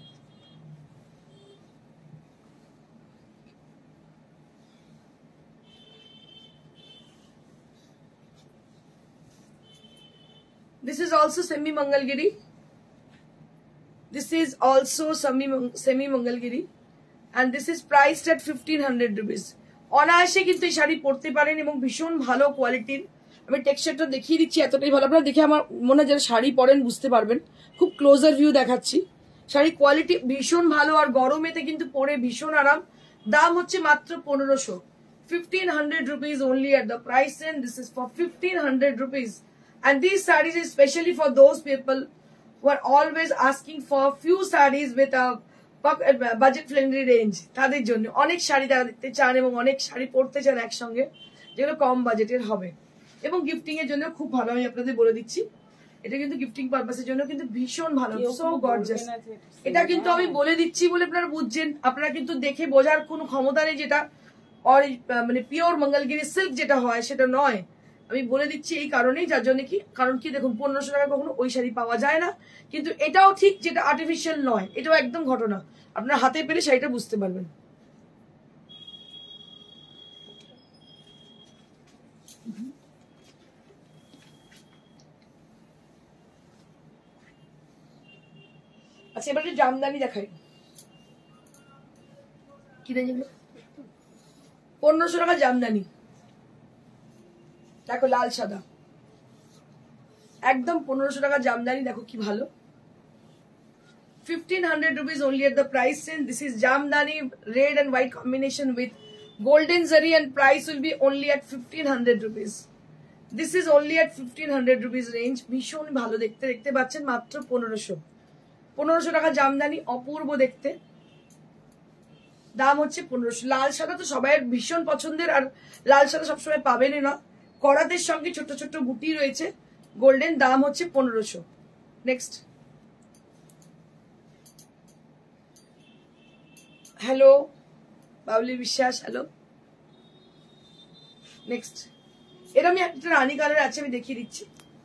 This is also semi Mangalgiri. This is also semi semi Mangalgiri, and this is priced at fifteen hundred rupees. অনায়াসে কিন্তু এই শাড়ি পরতে পারেন এবং ভীষণ ভালো কোয়ালিটির। আমি টেক্সচারটা দেখিয়ে দিচ্ছি, এতটাই ভালো, আপনারা দেখে আমার মনে হয় যারা শাড়ি পরেন বুঝতে পারবেন। খুব ক্লোজার ভিউ দেখাচ্ছি, শাড়ি কোয়ালিটি ভীষণ ভালো, আর গরমেতে কিন্তু পরে ভীষণ আরাম। দাম হচ্ছে মাত্র পনেরোশো, fifteen hundred rupees only at the price and this is for fifteen hundred rupees. And these sarees is especially for those people who are always asking for few sarees with a budget friendly range. তাদের জন্য অনেক শাড়ি তারা দেখতে চান এবং অনেক শাড়ি পরতে চান একসঙ্গে, যেগুলো কম বাজেটের হবে এবং গিফটিং এর জন্য খুব ভালো। আমি আপনাদের বলে দিচ্ছি এটা কিন্তু গিফটিং পারপাসের জন্য কিন্তু ভীষণ ভালো, সো গর্জিয়াস। এটা কিন্তু আমি বলে দিচ্ছি বলে আপনারা বুঝছেন, আপনারা কিন্তু দেখে বোঝার কোনো ক্ষমতা নেই, যেটা और মানে পিওর মঙ্গলগিরি সিল্ক যেটা হয় সেটা নয়। আমি বলে দিচ্ছি এই কারণেই, যার জন্য কি, কারণ কি দেখুন পনেরোশো টাকা কখনো ওই শাড়ি পাওয়া যায় না, কিন্তু এটাও ঠিক যেটা আর্টিফিশিয়াল নয়, এটাও একদম ঘটনা। আপনার হাতে পেলে শাড়িটা বুঝতে পারবেন। আচ্ছা এবার জামদানি দেখাই, কি দেয় যেগুলো পনেরোশো টাকা জামদানি, দেখো লাল সাদা, একদম পনেরোশো টাকা জামদানি, দেখো কি ভালো। fifteen hundred rupees only at the price range. This is Jamdani red and white combination with golden zari, and price will be only at fifteen hundred rupees. This is only at fifteen hundred rupees range. ভীষণ ভালো দেখতে, দেখতে পাচ্ছেন মাত্র পনেরোশো পনেরোশো টাকা জামদানি, অপূর্ব দেখতে, দাম হচ্ছে পনেরোশো। লাল সাদা তো সবাই ভীষণ পছন্দের, আর লাল সাদা সবসময় পাবেনই না, করাতের সঙ্গে ছোট ছোট বুটি রয়েছে গোল্ডেন, দাম হচ্ছে পনেরোশো। নেক্সট, হ্যালো বাবলি বিশ্বাস, হ্যালো। নেক্সট, এরকমই একটা রানী কালার আছে, আমি দেখিয়ে দিচ্ছি।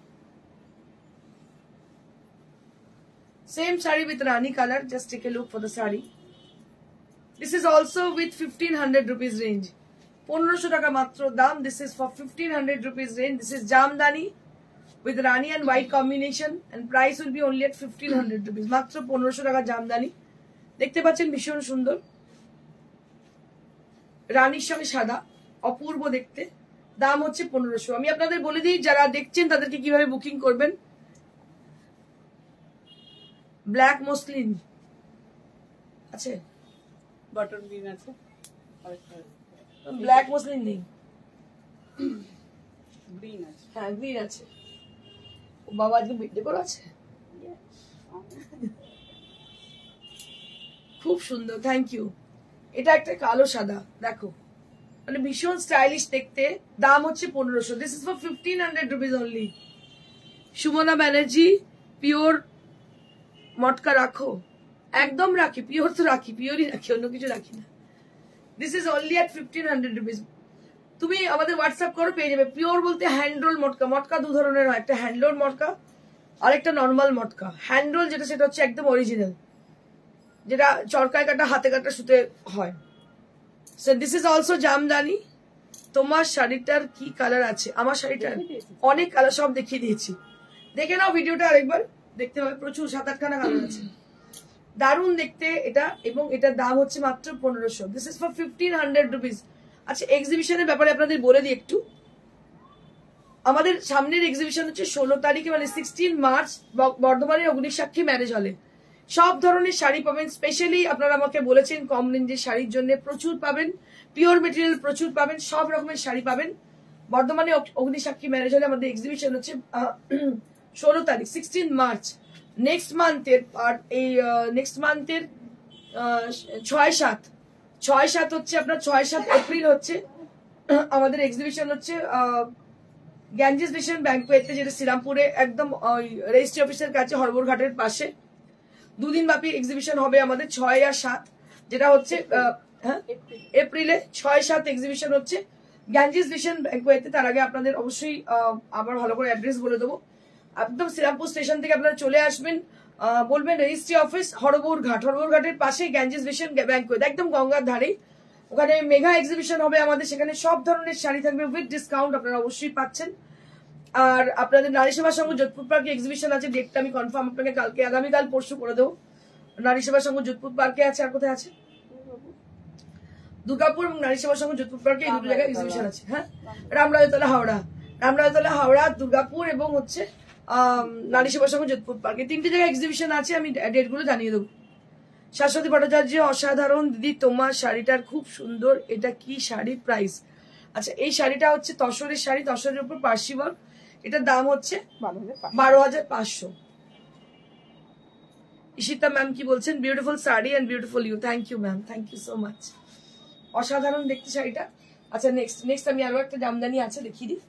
Same sari with rani colour, just take a look for the sari. This is also with fifteen hundred rupees range, পনেরোশো টাকা মাত্র দাম। This is for fifteen hundred rupees range. This is jamdani with rani and white combination, and price will be only at fifteen hundred rupees, মাত্র পনেরোশো টাকা জামদানি। দেখতে পাচ্ছেন ভীষণ সুন্দর, রানীর সঙ্গে সাদা, অপূর্ব দেখতে, দাম হচ্ছে পনেরোশো। আমি আপনাদের বলে দিই যারা দেখছেন তাদেরকে কিভাবে বুকিং করবেন। ব্ল্যাক মসলিন আছে, বাটন গ্রিন আছে, ব্ল্যাক মসলিন নেই, গ্রিন আছে। হ্যাঁ গ্রিন আছে। ও বাবা আজকে বিটে করে আছে, খুব সুন্দর, থ্যাংক ইউ। এটা একটা কালো সাদা, দেখো মানে ভীষণ স্টাইলিশ দেখতে, দাম হচ্ছে পনেরোশো। This is for fifteen hundred rupees only. Sumana Banerjee, pure matka রাখো, একদম রাখি, পিওর তো রাখি, পিওরই রাখি, অন্য কিছু রাখি না। This is only at fifteen hundred rupees. তুমি আমাদের হোয়াটসঅ্যাপ করো, পেয়ে যাবে। পিওর বলতে হ্যান্ডরোল মটকা, মটকা দু ধরনের হয়, একটা হ্যান্ডরোল মটকা আর একটা নর্মাল মটকা। হ্যান্ডরোল যেটা সেটা হচ্ছে একদম অরিজিনাল, যেটা চরকায় কাটা হাতে কাটা সুতে হয়। So this is also jamdani. তোমার শাড়িটার কি কালার আছে? আমার শাড়িটার অনেক কালার, সব দেখিয়ে দিয়েছি, দেখে নাও ভিডিওটা আরেকবার, দেখতে পাবে প্রচুর, সাত আটখানা কালার আছে, দারুণ দেখতে এটা। এবং এটার দাম হচ্ছে মাত্র পনেরোশো। This is for fifteen hundred rupees. আচ্ছা এক্সিবিশনের ব্যাপারে আপনাদের বলে দিই একটু। আমাদের সামনের এক্সিবিশন হচ্ছে ষোলো তারিখে, মানে সিক্সটিন মার্চ, বর্ধমানের অগ্নিসাক্ষী ম্যারেজ হলে। সব ধরনের শাড়ি পাবেন, স্পেশালি আপনারা আমাকে বলেছেন কম রেঞ্জের শাড়ির জন্য প্রচুর পাবেন, পিওর মেটেরিয়াল প্রচুর পাবেন, সব রকমের শাড়ি পাবেন। বর্ধমানে অগ্নিসাক্ষী ম্যারেজ হলে আমাদের এক্সিবিশন হচ্ছে ষোলো তারিখ, সিক্সটিন মার্চ, নেক্সট মান্থের। আর এই নেক্সট মান্থের ছয় সাত ছয় সাত হচ্ছে আপনার ছয় সাত এপ্রিল হচ্ছে আমাদের এক্সিবিশন হচ্ছে গ্যাঞ্জেস ভিশন ব্যাংকুয়েটে, যেটা শ্রীরামপুরে একদম রেজিস্ট্রি অফিসের কাছে হরবর ঘাটের পাশে। দুদিন ব্যাপী এক্সিবিশন হবে আমাদের, ছয় আর সাত, যেটা হচ্ছে হ্যাঁ এপ্রিলে ছয় সাত এক্সিবিশন হচ্ছে গ্যাঞ্জেস ভিশন ব্যাংকুয়েটে। তার আগে আপনাদের অবশ্যই আবার ভালো করে অ্যাড্রেস বলে দেবো। একদম শ্রীরামপুর স্টেশন থেকে আপনারা চলে আসবেন, বলবেন রেজিস্ট্রি অফিস হরবর ঘাট, হরবর ঘাটের পাশে গ্যাঞ্জেস ভিশন ব্যাংকুয়েট, একদম গঙ্গার ধারে। ওখানে মেগা এক্সিবিশন হবে আমাদের, সেখানে সব ধরনের শাড়ি থাকবে উইথ ডিসকাউন্ট, আপনারা অবশ্যই পাচ্ছেন। আর আপনাদের নারী সেবা সংঘ যোধপুর পার্কে এক্সিবিশন আছে, ডেটটা আমি কনফার্ম আপনাকে কালকে আগামীকাল পরশু করে দেবো। নারী সেবা সংঘ যোধপুর পার্কে আছে, আর কোথায় আছে? দুর্গাপুর এবং নারী সেবা সংঘ যোধপুর পার্কে, এই দুটো জায়গায় এক্সিবিশন আছে। হ্যাঁ, রামরাজতলা হাওড়া, রামরাজতলা হাওড়া, দুর্গাপুর এবং হচ্ছে নারী সেবা সংঘ যোধপুর পার্কে, তিনটে জায়গায় এক্সিবিশন আছে। আমি ডেটগুলো জানিয়ে দেবো। শাশ্বতী ভট্টাচার্য, অসাধারণ দিদি, তোমার শাড়িটার খুব সুন্দর, এটা কি শাড়ি, প্রাইস? আচ্ছা এই শাড়িটা হচ্ছে তসরের শাড়ি, তসরের উপর পার্সি ওয়ার্ক, এটার দাম হচ্ছে বারো হাজার পাঁচশো। ইশিতা ম্যাম কি বলছেন? Beautiful sari and beautiful you. Thank you ma'am, thank you so much, অসাধারণ দেখতে শাড়িটা। আচ্ছা নেক্সট নেক্সট আমি আরো একটা জামদানি আছে, দেখিয়ে দিই।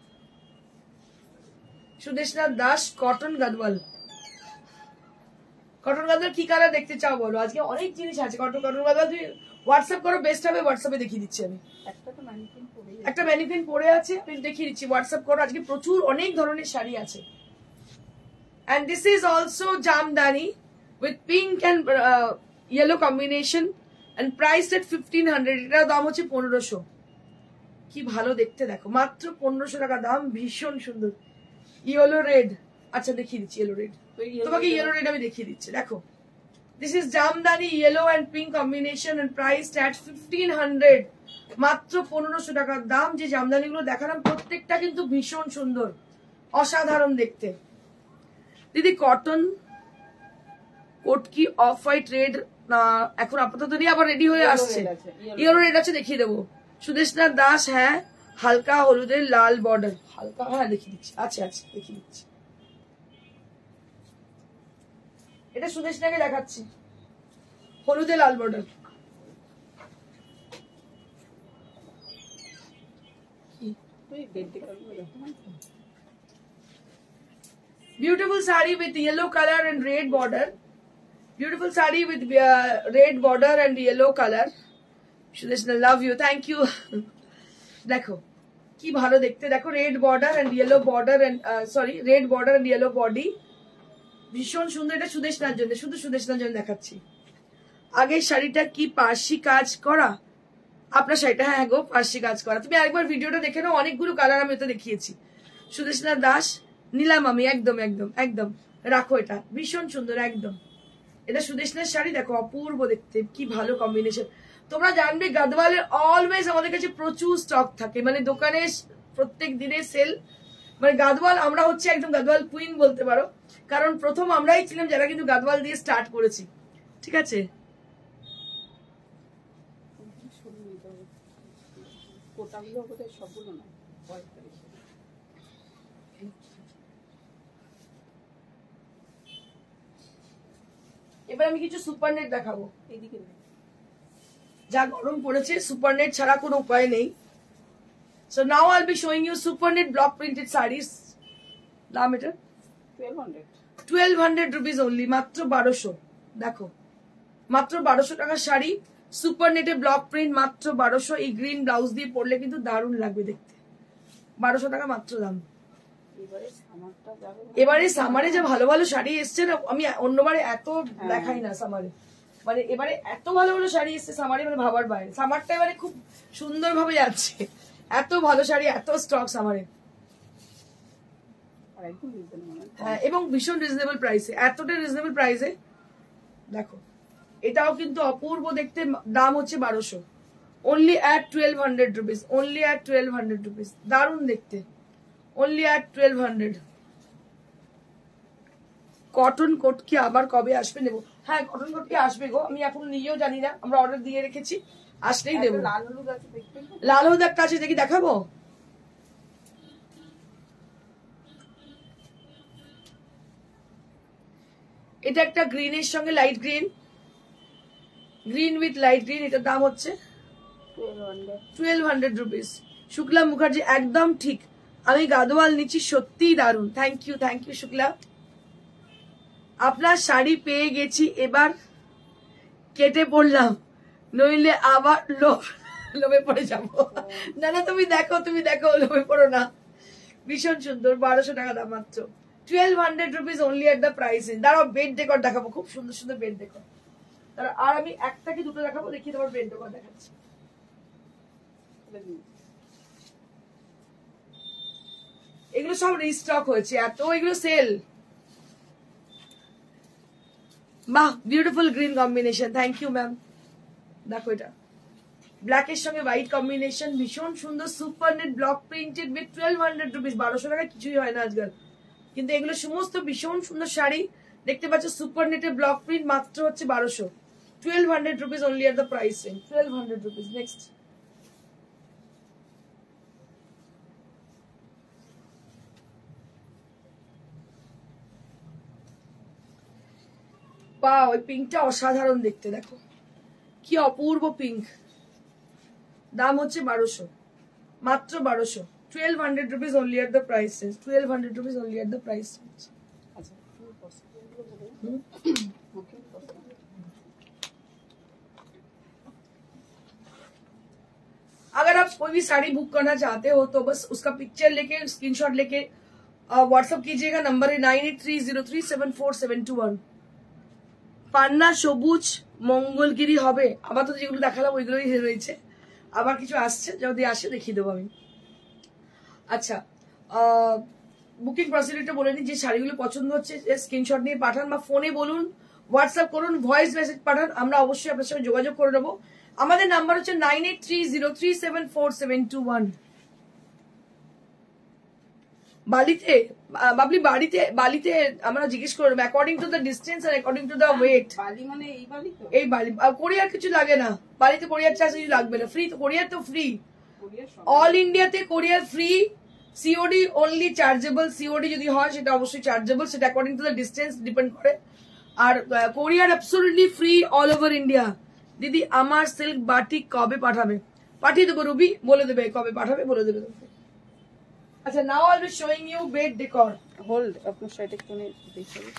সুদেশনাথ দাস, কটন গাদওয়াল, কটন গাদওয়াল কি কালার দেখতে চাও বলো? আজকে অনেক জিনিস আছে। কটন কটন গাদওয়াল তুমি হোয়াটসঅ্যাপ করো, বেস্ট হবে। হোয়াটসঅ্যাপে দেখিয়ে দিচ্ছি আমি। একটা তো ম্যানিকুইন পরে একটা ম্যানিকুইন পরে আছে, আমি দেখিয়ে দিচ্ছি। হোয়াটসঅ্যাপ করো, আজকে প্রচুর অনেক ধরনের শাড়ি আছে। And this is also Jamdani with pink and uh, yellow combination and priced at fifteen hundred. এটার দাম হচ্ছে পনেরোশো। কি ভালো দেখতে দেখো, মাত্র পনেরোশো টাকা দাম, ভীষণ সুন্দর। ইয়েলো রেড, আচ্ছা দেখিয়ে দিচ্ছি ইয়েলো রেড তোমাকে। ইয়েলো রেড আমি দেখিয়ে দিচ্ছি, দেখো। This is jamdani yellow and pink combination and priced at fifteen hundred. মাত্র পনেরোশো টাকার দাম। যে জামদানি গুলো দেখালাম প্রত্যেকটা কিন্তু ভীষণ সুন্দর, অসাধারণ দেখতে। দিদি কটন কোট কি অফ হোয়াইট রেড না এখন আপাতত নিয়ে আবার রেডি হয়ে আসছে। ইয়েলো রেড আছে, দেখিয়ে দেবো। সুদেশনা দাস, হ্যাঁ হালকা হলুদের লাল বর্ডার। হালকা, হ্যাঁ দেখিয়ে দিচ্ছি, আছে আছে দেখিয়ে দিচ্ছি। এটা সুদেশনাকে দেখাচ্ছি, হলুদে লাল বর্ডার। Beautiful saree with yellow color and red border. Beautiful saree with uh, red border and yellow color. Sudeshna, love you. Thank you. দেখো কি ভালো দেখতে, দেখো red border and yellow border and sorry red border and yellow body, ভীষণ সুন্দর। এটা সুদেশনার জন্য, শুধু সুদেশনার জন্য দেখাচ্ছি। আগের শাড়িটা কি পার্সি কাজ করা? আপনার শাড়িটা, হ্যাঁ গো পার্সি কাজ করা। তুমি আরেকবার ভিডিওটা দেখে নাও, অনেকগুলো কালার আমি ওটা দেখিয়েছি। সুদেশনা দাস, নিলাম আমি, একদম একদম একদম রাখো। এটা ভীষণ সুন্দর একদম। এটা সুদেশনার শাড়ি, দেখো অপূর্ব দেখতে, কি ভালো কম্বিনেশন। তোমরা জানবে গাদওয়ালের অলওয়েজ আমাদের কাছে প্রচুর স্টক থাকে, মানে দোকানে প্রত্যেক দিনের সেল। মানে গাদওয়াল আমরা হচ্ছে একদম গাদওয়াল কুইন বলতে পারো, কারণ প্রথম আমরাই ছিলাম যারা কিন্তু গাদওয়াল দিয়ে স্টার্ট করেছি। ঠিক আছে, সবগুলো না। এবার আমি কিছু সুপার নেট দেখাবো। এদিকে যা গরম পড়েছে, সুপার নেট ছাড়া কোনো উপায় নেই। So now I'll be showing you super net block printed saris. দাম এটা টুয়েলভ হান্ড্রেড রুপিস অনলি, মাত্র বারোশো। দেখো মাত্র বারোশো টাকার শাড়ি, সুপার নেটে ব্লক প্রিন্ট, মাত্র বারোশো। এই গ্রিন ব্লাউজ দিয়ে পরলে কিন্তু দারুণ লাগবে দেখতে। বারোশো টাকা মাত্র দাম। এবারে সামারে যে ভালো ভালো শাড়ি এসছে না, আমি অন্যবারে এত দেখাই না সামারে, মানে এবারে এত ভালো ভালো শাড়ি এসছে সামারে, মানে ভাবার বাইরে। সামারটা এবারে খুব সুন্দর ভাবে যাচ্ছে, এত ভালো শাড়ি, এত স্টক সামারে। হ্যাঁ, এবং ভীষণ রিজনেবল প্রাইসে, এতটা রিজনেবল প্রাইসে। দেখো এটাও কিন্তু অপূর্ব দেখতে, দাম হচ্ছে বারোশো। Only at twelve hundred rupees, only at twelve hundred rupees. দারুণ দেখতে, only at twelve hundred. Cotton কোট কি আবার কবে আসবে নেবো? হ্যাঁ কটন কোট কি আসবে গো, আমি এখন নিজেও জানি না, আমরা অর্ডার দিয়ে রেখেছি, আসলেই দেবো। লাল হলুদ একটা আছে, দেখি দেখাবো। এটা একটা গ্রিনের সঙ্গে light green, green with light green. এটার দাম হচ্ছে twelve hundred rupees. Shukla Mukherjee, একদম ঠিক, আমি গাদওয়াল নিচ্ছি, সত্যিই দারুণ। Thank you, thank you Shukla. আপনার শাড়ি পেয়ে গেছি, এবার কেটে পড়লাম, নইলে আবার লোভ লোভে পড়ে যাবো। না না তুমি দেখো, তুমি দেখো, লোভে পড়ো না। ভীষণ সুন্দর, বারোশো টাকা দাম মাত্র, twelve hundred rupees only at the price. দাঁড়াও বেড ডেকর দেখাবো, খুব সুন্দর সুন্দর বেড ডেকর। আর আমি একটা কি দুটো দেখাবো, দেখিয়ে তোমার বেড ডেকর দেখাচ্ছি। এগুলো সব রিস্টক হয়েছে, এত এগুলো সেল। বাহ, beautiful green combination, thank you ma'am. দেখো এটা ব্ল্যাকের সঙ্গে হোয়াইট কম্বিনেশন, ভীষণ সুন্দর। Super net block printed with twelve hundred rupees. বারোশো টাকা কিছুই হয় না আজকাল, কিন্তু এগুলো সমস্ত ভীষণ সুন্দর শাড়ি। দেখতে পাচ্ছ সুপার নেটের ব্লক প্রিন্ট, মাত্র হচ্ছে বারোশো। Twelve hundred rupees only at the price range, twelve hundred rupees. Next পা, ওই পিঙ্কটা অসাধারণ দেখতে, দেখো কি অপূর্ব পিঙ্ক। দাম হচ্ছে বারোশো, মাত্র বারোশো। Twelve hundred rupees only at the price range, twelve hundred rupees only at the price range. अगर आप कोई भी साड़ी बुक करना चाहते हो तो बस उसका पिक्चर लेके स्क्रीनशॉट लेके व्हाट्सएप कीजिएगा, नंबर है nine eight three zero three seven four seven two one. পান্না সবুজ মঙ্গলগিরি হবে, আপাতত যেগুলো দেখালাম ওইগুলোই রয়েছে, আবার কিছু আসছে, যদি আসে দেখিয়ে দেবো আমি। আচ্ছা, বুকিং প্রসিডিউরটা বলে নিই, যে শাড়িগুলো পছন্দ হচ্ছে স্ক্রিনশট নিয়ে পাঠান বা ফোনে বলুন, হোয়াটসঅ্যাপ করুন, ভয়েস মেসেজ পাঠান, আমরা অবশ্যই আপনার সঙ্গে যোগাযোগ করে নেবো। আমাদের নাম্বার হচ্ছে nine eight three zero three seven four seven two one. বালিতে বাবলি বাড়িতে বালিতে আমরা জিজ্ঞেস করবো অ্যাকর্ডিং টু দ্য ডিস্টেন্স আর according to the weight. Bally মানে এই বালি তো? এই বালি, কোরিয়ার কিছু লাগে না, বালিতে কোরিয়ার চার্জ কিছু লাগবে না, ফ্রি তো, কোরিয়ার তো ফ্রি, অল ইন্ডিয়াতে courier free, COD only chargeable, COD যদি হয় সেটা অবশ্যই চার্জেবল, সেটা according to the distance depend করে। আর courier absolutely free all over India. দিদি আমার সিল্ক বাটিক কবে পাঠাবে? পাঠিয়ে দেবো, রুবি বলে দেবে কবে পাঠাবে, বলে দেবে। আচ্ছা, now I will be showing you bed decor. Hold, আপনার শাড়িটা একটু দেখাবো।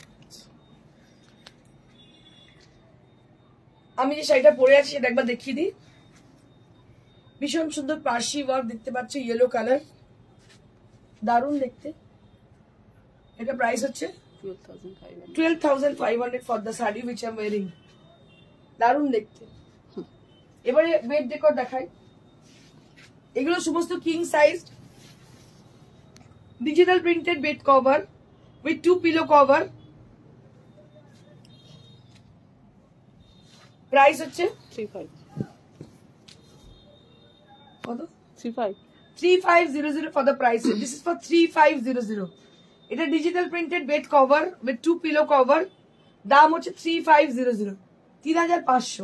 আমি যে শাড়িটা পরে আছি সেটা একবার দেখিয়ে দিই। ভীষণ সুন্দর পার্সি ওয়ার্ক দেখতে পাচ্ছ, ইয়েলো কালার, দারুণ দেখতে। এটা প্রাইস হচ্ছে twelve thousand five hundred for the sari which I am wearing. দারুণ দেখতে। এবারে বেড ডেকর দেখাই। এগুলো সমস্ত king size digital printed bed cover with two pillow cover. Price হচ্ছে থ্রি ফাইভ কত? Three five three five zero zero for the price. This is for three five zero zero. এটা digital printed bed cover with two pillow cover, দাম হচ্ছে three five zero zero, তিন হাজার পাঁচশো।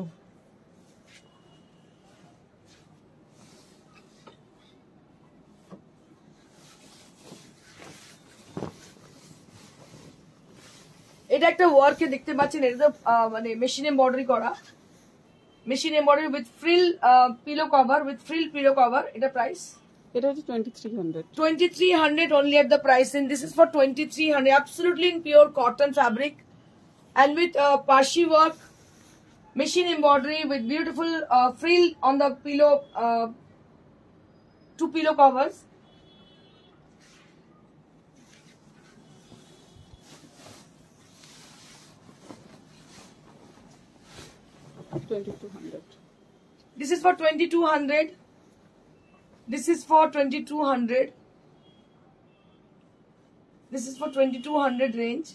এটা একটা ওয়ার্কে দেখতে পাচ্ছেন, এটা তো মানে মেশিন এমব্রয়ডারি করা, machine embroidery with frill pillow cover, with frill pillow cover. এটা প্রাইস এটা হচ্ছে twenty three hundred twenty three hundred only at the price, and this is for twenty three hundred, absolutely in pure cotton fabric and with uh, Parshi work, machine embroidery with beautiful uh, frill on the pillow, uh, two pillow covers. Twenty two hundred. This is for twenty-two hundred. This is for twenty-two hundred. This is for twenty-two hundred range.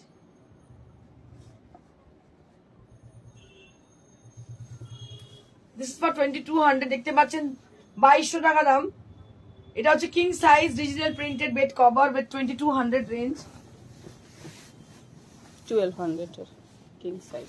This is for twenty-two hundred. দেখতে পাচ্ছেন বাইশশো টাকা দাম। এটা হচ্ছে king size digital printed bed cover with twenty-two hundred range. Twelve hundred এর king size.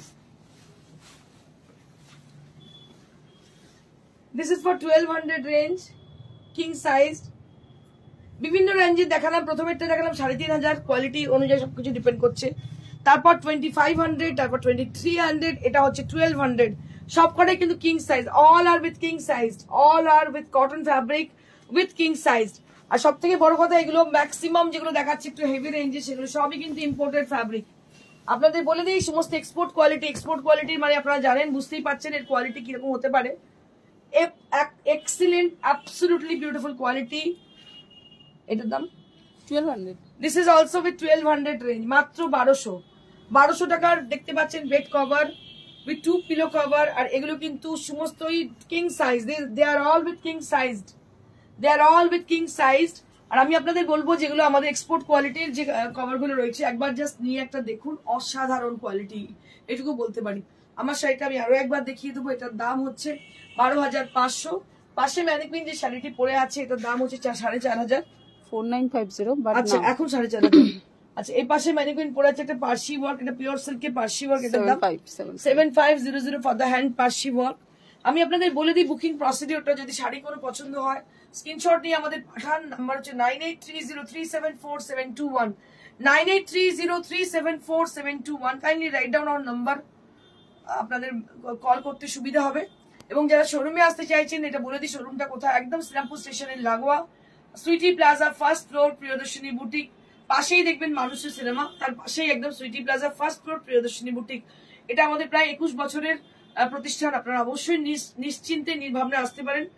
This is for twelve hundred range, king size. বিভিন্ন রেঞ্জের দেখালাম, প্রথমেরটা দেখালাম সাড়ে তিন হাজার, কোয়ালিটি অনুযায়ী সবকিছু ডিপেন্ড করছে। তারপর টোয়েন্টি ফাইভ হান্ড্রেড, তারপর টোয়েন্টি থ্রি হান্ড্রেড, এটা হচ্ছে টুয়েলভ হান্ড্রেড। সবকটাই কিন্তু king size, all are with king size, all are with cotton fabric with king size. আর সব থেকে বড় কথা, এগুলো ম্যাক্সিমাম যেগুলো দেখাচ্ছে একটু হেভি রেঞ্জে, সেগুলো সবই কিন্তু ইম্পোর্টেড ফ্যাব্রিক। আপনাদের বলে দিই সমস্ত এক্সপোর্ট কোয়ালিটি। এক্সপোর্ট কোয়ালিটির মানে আপনারা জানেন, বুঝতেই পারছেন এর কোয়ালিটি কিরকম হতে পারে। Excellent, absolutely beautiful quality. এটার দাম twelve hundred. This is also with twelve hundred range, মাত্র বারোশো বারোশো টাকার দেখতে পাচ্ছেন bed cover with two pillow cover. আর এগুলো কিন্তু সমস্তই king size, they are all with king sized, they are all with king sized. আর আমি আপনাদের বলবো যেগুলো আমাদের এক্সপোর্ট কোয়ালিটির যে কভারগুলো রয়েছে, একবার জাস্ট নিয়ে একটা দেখুন, অসাধারণ কোয়ালিটি, এটুকু বলতে পারি। আমার শাড়িটা আমি আরো একবার দেখিয়ে দেবো। এটার দাম হচ্ছে বারো হাজার পাঁচশো। পাশে ম্যানিকুইন যে শাড়িটি পরে আছে, এটার দাম হচ্ছে সাড়ে চার হাজার। Four nine five zero. আচ্ছা, এখন সাড়ে চার হাজার। আচ্ছা, এই পাশে ম্যানিকুইন পরে আছে একটা পার্সি ওয়ার্ক, এটা পিওর সিল্কের পার্সি ওয়ার্ক। এটার দাম seven five zero zero for the hand Parsi work. আমি আপনাদের বলে দিই বুকিং প্রসিডিওরটা, যদি শাড়ি কোনো পছন্দ হয় স্ক্রিনশট নিয়ে আমাদের পাঠান। নাম্বার হচ্ছে nine eight three zero three seven four seven two one, nine eight three zero three seven four seven two one. Kindly write down our number, আপনাদের কল করতে সুবিধা হবে। এবং যারা শোরুমে আসতে চাইছেন, এটা বলে দিই শোরুমটা কোথায়, একদম শ্রীরামপুর স্টেশনের লাগোয়া, Sweety Plaza first floor, Priyadarshini boutique. পাশেই দেখবেন মানুষের সিনেমা, তার পাশেই একদম Sweety Plaza first floor, Priyadarshini boutique. এটা আমাদের প্রায় একুশ বছরের প্রতিষ্ঠান। আপনারা অবশ্যই নিশ্চিন্তে নির্ভাবনে আসতে পারেন।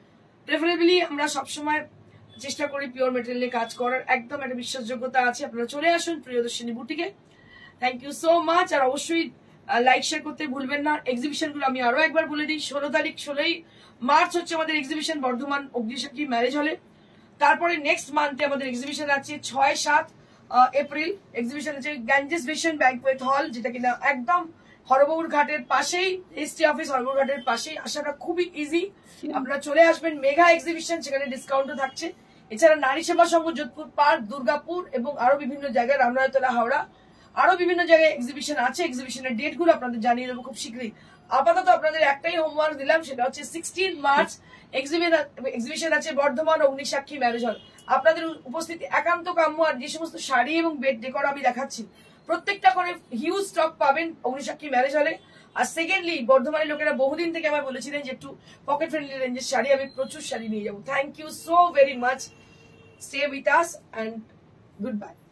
প্রেফারেবলি আমরা সবসময় চেষ্টা করি পিওর মেটেরিয়ালে কাজ করার, একদম একটা বিশ্বাসযোগ্যতা আছে। আপনারা চলে আসুন প্রিয়দর্শিনী বুটিকে। Thank you so much. আর অবশ্যই লাইক শেয়ার করতে ভুলবেন না। এক্সিবিশন গুলো আমি আরো একবার বলে দিই, ষোলো তারিখ ষোলোই মার্চ হচ্ছে আমাদের এক্সিবিশন বর্ধমান অগ্নিসাক্ষী ম্যারেজ হলে। তারপরে নেক্সট মান্থে আমাদের এক্সিবিশন আছে ছয় সাত এপ্রিল। এক্সিবিশন আছে গ্যাঞ্জেস ভিশন ব্যাংকুয়েট হল, যেটা কিনা একদম হরবাবুর ঘাটের পাশেই, এসটি অফিস হরবাবুর ঘাটের পাশেই। আসাটা খুবই ইজি। আপনারা চলে আসবেন, মেগা এক্সিবিশন, সেখানে ডিসকাউন্টও থাকছে। এছাড়া নারী সেবা সংঘ যোধপুর পার্ক, দুর্গাপুর এবং আরো বিভিন্ন জায়গায়, রামনাথতলা, হাওড়া, আরো বিভিন্ন জায়গায় এক্সিবিশন আছে। এক্সিবিশনের ডেট গুলো আপনাদের জানিয়ে দেবো খুব শীঘ্রই। আপাতত আপনাদের একটাই হোমওয়ার্ক দিলাম, সেটা হচ্ছে সিক্সটিন মার্চ এক্সিবিশন আছে বর্ধমান অগ্নিসাক্ষী ম্যারেজ হল। আপনাদের উপস্থিতি একান্ত কাম্য। আর যে সমস্ত শাড়ি এবং বেড ডেকোর আমি দেখাচ্ছি, প্রত্যেকটা করে হিউজ স্টক পাবেন অগ্নিসাক্ষী ম্যারেজ হলে। আর সেকেন্ডলি, বর্ধমানের লোকেরা বহুদিন থেকে আমায় বলেছিলেন যে একটু পকেট ফ্রেন্ডলি রেঞ্জের শাড়ি, আমি প্রচুর শাড়ি নিয়ে যাবো। Thank you so very much. Stay with us and good bye.